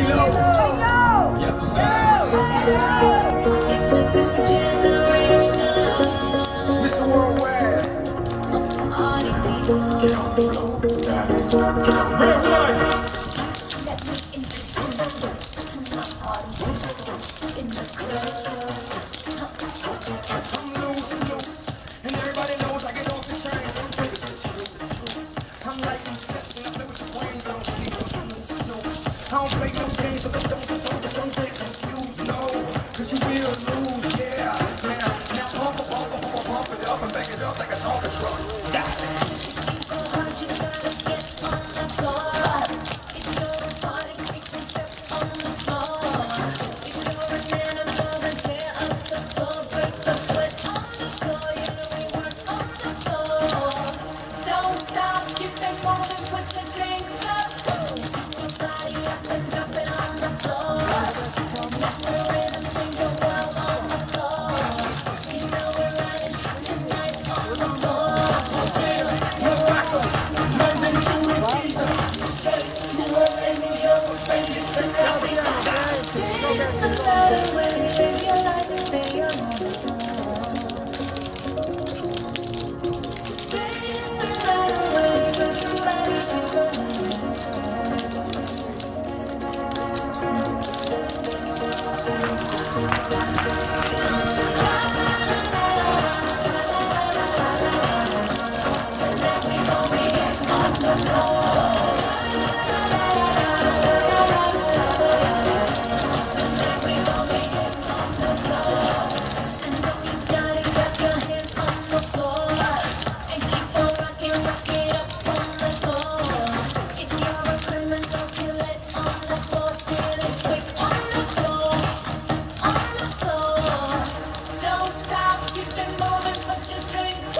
It's a new generation. Mr. Worldwide. Party people. Get on the floor. Get on red light. Let me introduce you to my party people in the club. I'm loose, and everybody knows I get off the train. It's true. I'm like Inception, I play with your brains, I don't sleep on snooze. I don't play no games, but don't get confused, no. Cause you will lose, yeah. Now pump it up and back it up like a Tonka truck. Yeah. People hard, you gotta get on the floor. If you're a party, people step on the floor. If you're an animal, then tear up the floor. Break the sweat on the floor. You know we work on the floor. Don't stop, keep it moving, put your drinks up. Keep your body up and drop it on the floor. Let the rhythm bring the world on the floor. You know we're riding tonight on the floor. Morocco, London to Ibiza, straight to LA, New York, Vegas to Africa. It's the better way to live your life and stay on the floor. It's the better way, but you better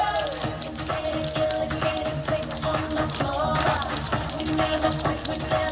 never